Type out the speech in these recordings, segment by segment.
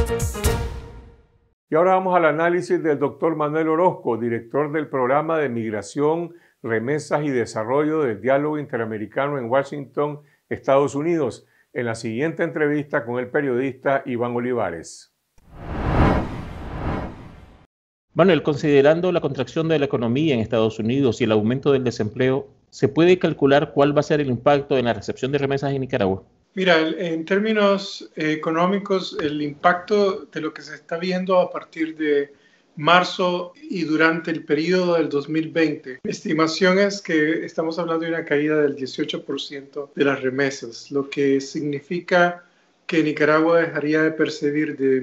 Y ahora vamos al análisis del doctor Manuel Orozco, director del programa de Migración, Remesas y Desarrollo del Diálogo Interamericano en Washington, Estados Unidos, en la siguiente entrevista con el periodista Iván Olivares. Manuel, considerando la contracción de la economía en Estados Unidos y el aumento del desempleo, ¿se puede calcular cuál va a ser el impacto en la recepción de remesas en Nicaragua? Mira, en términos económicos, el impacto de lo que se está viendo a partir de marzo y durante el periodo del 2020, mi estimación es que estamos hablando de una caída del 18% de las remesas, lo que significa que Nicaragua dejaría de percibir de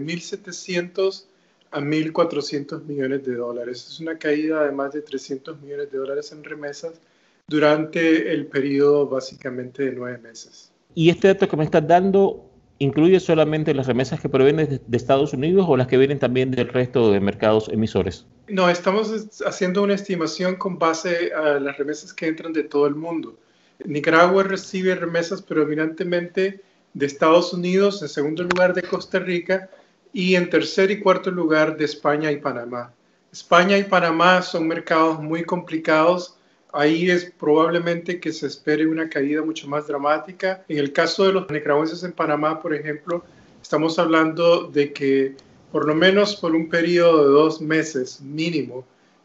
1.700 a 1.400 millones de dólares. Es una caída de más de 300 millones de dólares en remesas durante el periodo básicamente de 9 meses. ¿Y este dato que me estás dando incluye solamente las remesas que provienen de Estados Unidos o las que vienen también del resto de mercados emisores? No, estamos haciendo una estimación con base a las remesas que entran de todo el mundo. Nicaragua recibe remesas predominantemente de Estados Unidos, en segundo lugar de Costa Rica y en tercer y cuarto lugar de España y Panamá. España y Panamá son mercados muy complicados. Ahí es probablemente que se espere una caída mucho más dramática. En el caso de los nicaragüenses en Panamá, por ejemplo, estamos hablando de que por lo menos por un periodo de 2 meses mínimo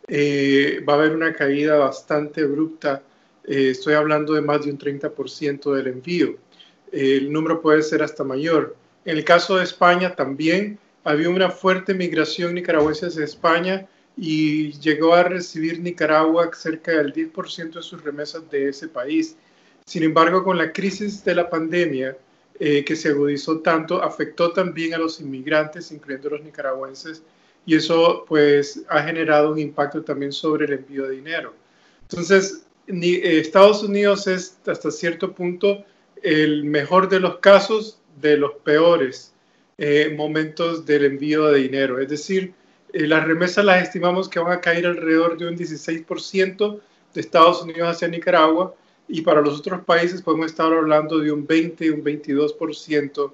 va a haber una caída bastante abrupta. Estoy hablando de más de un 30% del envío. El número puede ser hasta mayor. En el caso de España también había una fuerte migración nicaragüense hacia España y llegó a recibir Nicaragua cerca del 10% de sus remesas de ese país. Sin embargo, con la crisis de la pandemia que se agudizó tanto, afectó también a los inmigrantes, incluyendo los nicaragüenses, y eso pues ha generado un impacto también sobre el envío de dinero. Entonces, Estados Unidos es hasta cierto punto el mejor de los casos de los peores momentos del envío de dinero. Es decir, las remesas las estimamos que van a caer alrededor de un 16% de Estados Unidos hacia Nicaragua y para los otros países podemos estar hablando de un 20, un 22%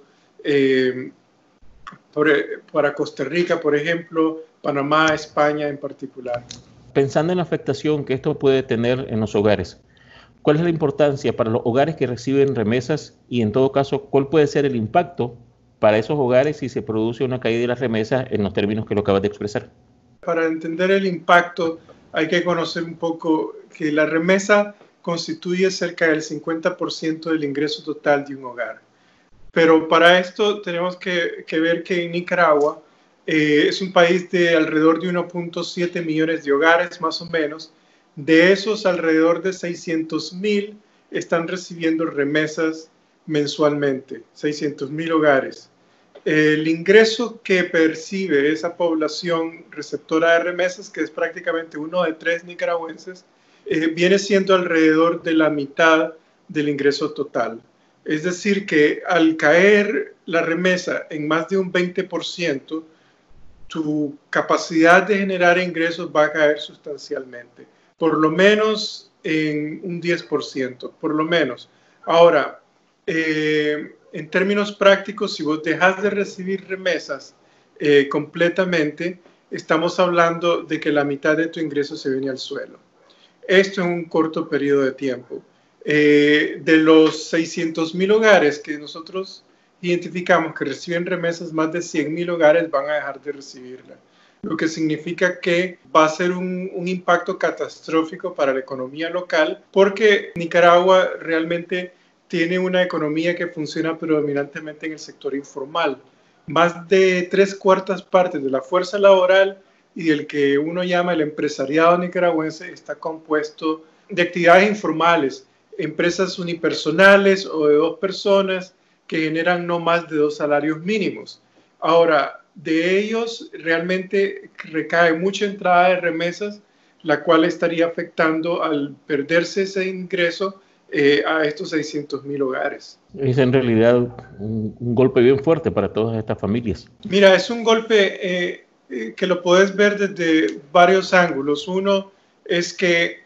para Costa Rica, por ejemplo, Panamá, España en particular. Pensando en la afectación que esto puede tener en los hogares, ¿cuál es la importancia para los hogares que reciben remesas y en todo caso, cuál puede ser el impacto para esos hogares si se produce una caída de las remesas en los términos que lo acabas de expresar? Para entender el impacto hay que conocer un poco que la remesa constituye cerca del 50% del ingreso total de un hogar. Pero para esto tenemos que ver que en Nicaragua es un país de alrededor de 1.7 millones de hogares más o menos. De esos alrededor de 600,000 están recibiendo remesas mensualmente, 600,000 hogares. El ingreso que percibe esa población receptora de remesas, que es prácticamente 1 de 3 nicaragüenses, viene siendo alrededor de la mitad del ingreso total. Es decir, que al caer la remesa en más de un 20%, tu capacidad de generar ingresos va a caer sustancialmente, por lo menos en un 10%, por lo menos. Ahora, en términos prácticos, si vos dejas de recibir remesas completamente, estamos hablando de que la mitad de tu ingreso se viene al suelo. Esto en un corto periodo de tiempo. De los 600,000 hogares que nosotros identificamos que reciben remesas, más de 100,000 hogares van a dejar de recibirla, lo que significa que va a ser un impacto catastrófico para la economía local, porque Nicaragua realmente tiene una economía que funciona predominantemente en el sector informal. Más de 3/4 partes de la fuerza laboral y del que uno llama el empresariado nicaragüense está compuesto de actividades informales, empresas unipersonales o de 2 personas que generan no más de 2 salarios mínimos. Ahora, de ellos realmente recae mucha entrada de remesas, la cual estaría afectando al perderse ese ingreso a estos 600,000 hogares. Es en realidad un golpe bien fuerte para todas estas familias. Mira, es un golpe que lo puedes ver desde varios ángulos. Uno es que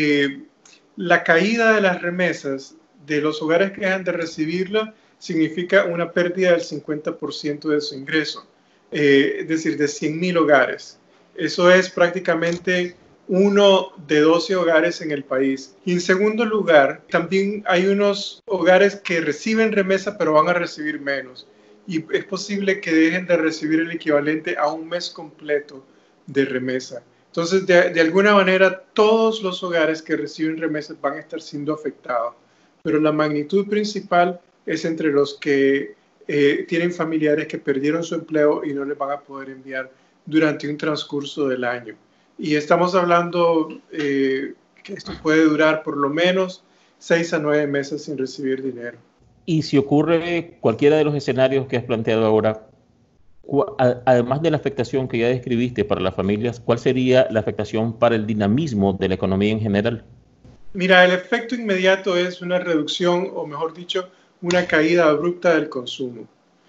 la caída de las remesas de los hogares que dejan de recibirla significa una pérdida del 50% de su ingreso. es decir, de 100.000 hogares. Eso es prácticamente 1 de 12 hogares en el país. Y en segundo lugar, también hay unos hogares que reciben remesa, pero van a recibir menos. Y es posible que dejen de recibir el equivalente a un mes completo de remesa. Entonces, de alguna manera, todos los hogares que reciben remesas van a estar siendo afectados. Pero la magnitud principal es entre los que tienen familiares que perdieron su empleo y no les van a poder enviar durante un transcurso del año. Y estamos hablando que esto puede durar por lo menos 6 a 9 meses sin recibir dinero. Y si ocurre cualquiera de los escenarios que has planteado ahora, además de la afectación que ya describiste para las familias, ¿cuál sería la afectación para el dinamismo de la economía en general? Mira, el efecto inmediato es una reducción, o mejor dicho, una caída abrupta del consumo.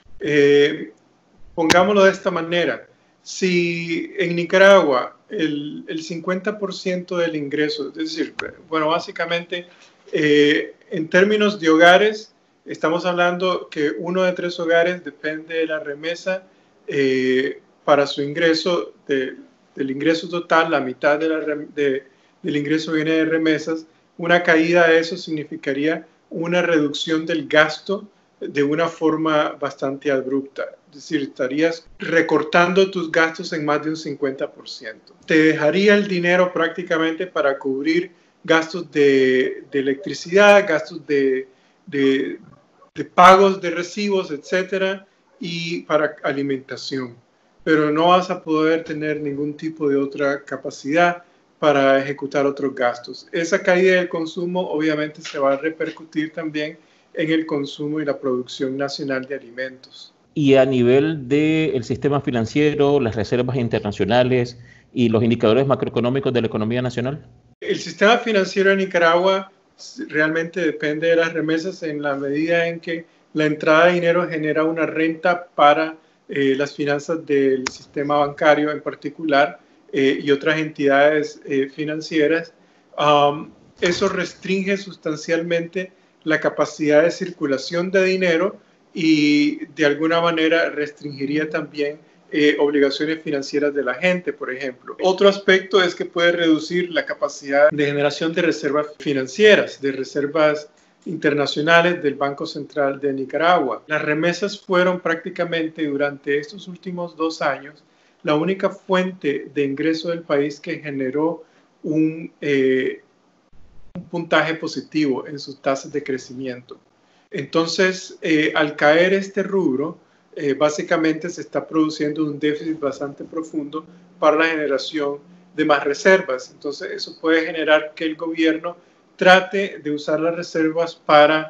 Pongámoslo de esta manera. Si en Nicaragua el 50% del ingreso, es decir, bueno, básicamente en términos de hogares, estamos hablando que 1 de 3 hogares depende de la remesa para su ingreso, del ingreso total, la mitad del ingreso viene de remesas. Una caída de eso significaría una reducción del gasto de una forma bastante abrupta. Es decir, estarías recortando tus gastos en más de un 50%. Te dejaría el dinero prácticamente para cubrir gastos de electricidad, gastos de pagos de recibos, etcétera, y para alimentación. Pero no vas a poder tener ningún tipo de otra capacidad para ejecutar otros gastos. Esa caída del consumo obviamente se va a repercutir también en el consumo y la producción nacional de alimentos. Y a nivel del sistema financiero, las reservas internacionales y los indicadores macroeconómicos de la economía nacional. El sistema financiero de Nicaragua realmente depende de las remesas en la medida en que la entrada de dinero genera una renta para las finanzas del sistema bancario en particular y otras entidades financieras. Eso restringe sustancialmente la capacidad de circulación de dinero y de alguna manera restringiría también obligaciones financieras de la gente, por ejemplo. Otro aspecto es que puede reducir la capacidad de generación de reservas financieras, de reservas internacionales del Banco Central de Nicaragua. Las remesas fueron prácticamente durante estos últimos 2 años la única fuente de ingreso del país que generó un puntaje positivo en sus tasas de crecimiento. Entonces, al caer este rubro, básicamente se está produciendo un déficit bastante profundo para la generación de más reservas. Entonces, eso puede generar que el gobierno trate de usar las reservas para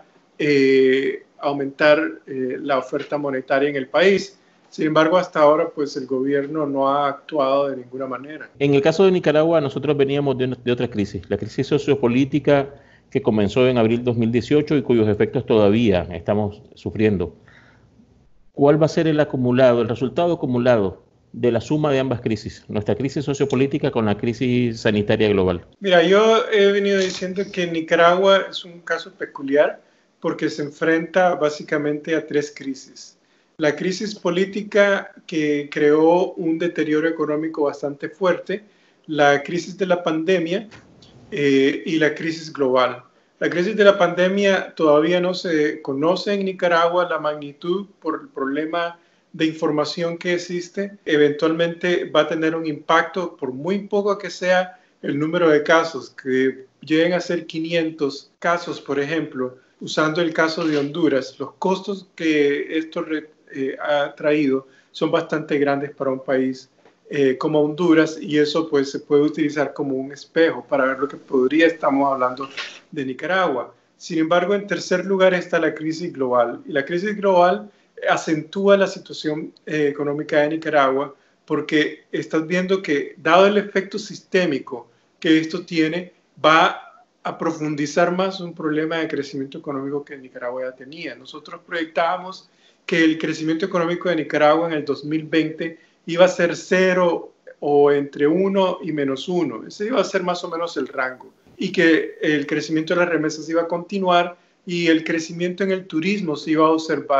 aumentar la oferta monetaria en el país. Sin embargo, hasta ahora, pues el gobierno no ha actuado de ninguna manera. En el caso de Nicaragua, nosotros veníamos de otra crisis, la crisis sociopolítica que comenzó en abril de 2018 y cuyos efectos todavía estamos sufriendo. ¿Cuál va a ser el resultado acumulado de la suma de ambas crisis, nuestra crisis sociopolítica con la crisis sanitaria global? Mira, yo he venido diciendo que Nicaragua es un caso peculiar porque se enfrenta básicamente a 3 crisis. La crisis política que creó un deterioro económico bastante fuerte, la crisis de la pandemia y la crisis global. La crisis de la pandemia todavía no se conoce en Nicaragua la magnitud por el problema de información que existe. Eventualmente va a tener un impacto, por muy poco que sea el número de casos, que lleguen a ser 500 casos, por ejemplo, usando el caso de Honduras. Los costos que esto ha traído son bastante grandes para un país como Honduras, y eso pues se puede utilizar como un espejo para ver lo que estamos hablando de Nicaragua. Sin embargo, en tercer lugar está la crisis global, y la crisis global acentúa la situación económica de Nicaragua porque estás viendo que, dado el efecto sistémico que esto tiene, va a profundizar más un problema de crecimiento económico que Nicaragua ya tenía. Nosotros proyectábamos que el crecimiento económico de Nicaragua en el 2020 iba a ser 0 o entre 1 y -1. Ese iba a ser más o menos el rango. Y que el crecimiento de las remesas iba a continuar y el crecimiento en el turismo se iba a observar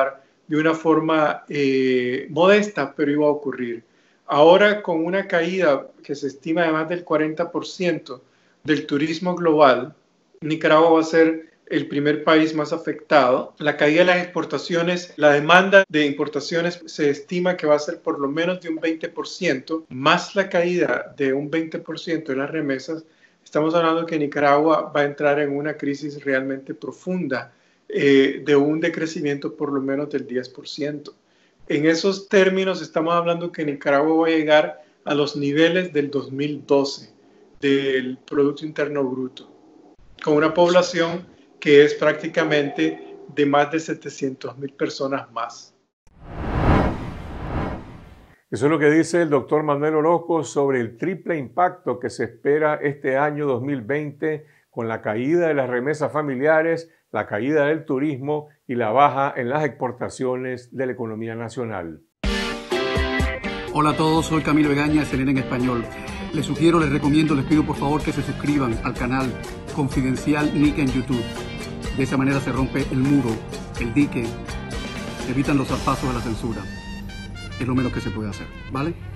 de una forma modesta, pero iba a ocurrir. Ahora, con una caída que se estima de más del 40% del turismo global, Nicaragua va a ser el primer país más afectado. La caída de las exportaciones, la demanda de importaciones se estima que va a ser por lo menos de un 20%, más la caída de un 20% de las remesas. Estamos hablando que Nicaragua va a entrar en una crisis realmente profunda, de un decrecimiento por lo menos del 10%. En esos términos estamos hablando que Nicaragua va a llegar a los niveles del 2012 del Producto Interno Bruto, con una población que es prácticamente de más de 700,000 personas más. Eso es lo que dice el doctor Manuel Orozco sobre el triple impacto que se espera este año 2020 con la caída de las remesas familiares, la caída del turismo y la baja en las exportaciones de la economía nacional. Hola a todos, soy Camilo Egaña, CNN en español. Les sugiero, les recomiendo, les pido por favor que se suscriban al canal Confidencial Nica en YouTube. De esa manera se rompe el muro, el dique, evitan los zarpazos de la censura. Es lo menos que se puede hacer, ¿vale?